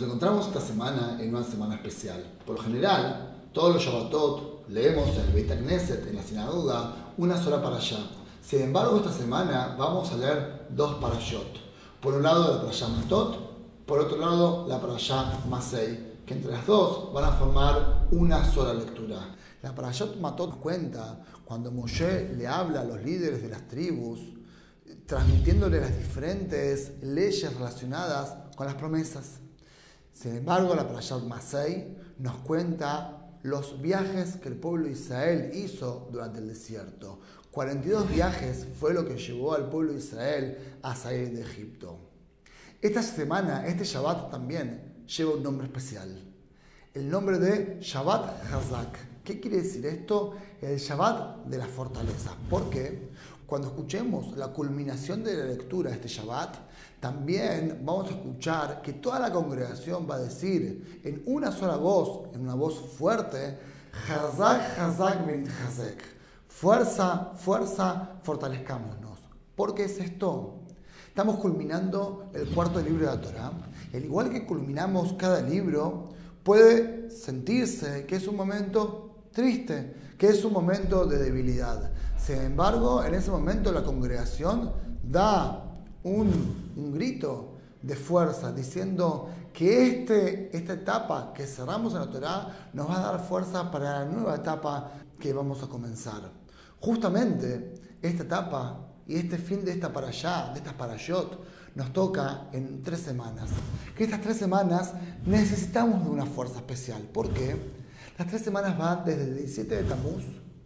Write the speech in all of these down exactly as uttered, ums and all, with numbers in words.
Nos encontramos esta semana en una semana especial. Por lo general, todos los Shabbatot leemos en el Beit Knesset, en la sinagoga, una sola parashá. Sin embargo, esta semana vamos a leer dos parashot. Por un lado, la parashá Matot, por otro lado, la parashá Masei, que entre las dos van a formar una sola lectura. La parashot Matot cuenta cuando Moshe le habla a los líderes de las tribus, transmitiéndole las diferentes leyes relacionadas con las promesas. Sin embargo, la parashot Masei nos cuenta los viajes que el pueblo de Israel hizo durante el desierto. cuarenta y dos viajes fue lo que llevó al pueblo de Israel a salir de Egipto. Esta semana, este Shabbat también lleva un nombre especial. El nombre de Shabbat Hazak. ¿Qué quiere decir esto? El Shabbat de la fortaleza. ¿Por qué? Cuando escuchemos la culminación de la lectura de este Shabbat, también vamos a escuchar que toda la congregación va a decir en una sola voz, en una voz fuerte, Hazak, Hazak, ben Hazek. Fuerza, fuerza, fortalezcámonos. ¿Por qué es esto? Estamos culminando el cuarto libro de la Torá. Al igual que culminamos cada libro, puede sentirse que es un momento triste, que es un momento de debilidad. Sin embargo, en ese momento la congregación da un, un grito de fuerza, diciendo que este, esta etapa que cerramos en la Torá nos va a dar fuerza para la nueva etapa que vamos a comenzar. Justamente esta etapa y este fin de esta parashá, de estas parashot, nos toca en tres semanas. Que estas tres semanas necesitamos de una fuerza especial. ¿Por qué? Las tres semanas van desde el diecisiete de Tamuz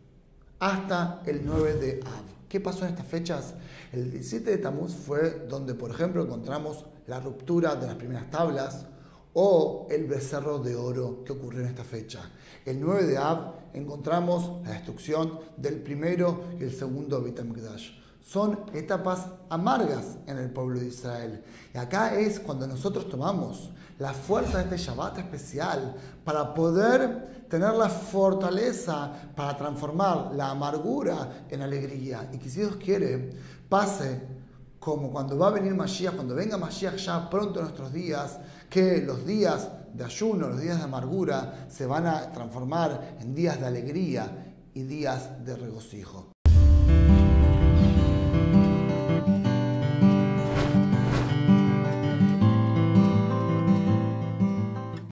hasta el nueve de Av. ¿Qué pasó en estas fechas? El diecisiete de Tamuz fue donde, por ejemplo, encontramos la ruptura de las primeras tablas o el becerro de oro que ocurrió en esta fecha. El nueve de Av encontramos la destrucción del primero y el segundo Beit HaMikdash. Son etapas amargas en el pueblo de Israel. Y acá es cuando nosotros tomamos la fuerza de este Shabbat especial para poder tener la fortaleza para transformar la amargura en alegría. Y que si Dios quiere, pase como cuando va a venir Mashiach, cuando venga Mashiach ya pronto en nuestros días, que los días de ayuno, los días de amargura se van a transformar en días de alegría y días de regocijo.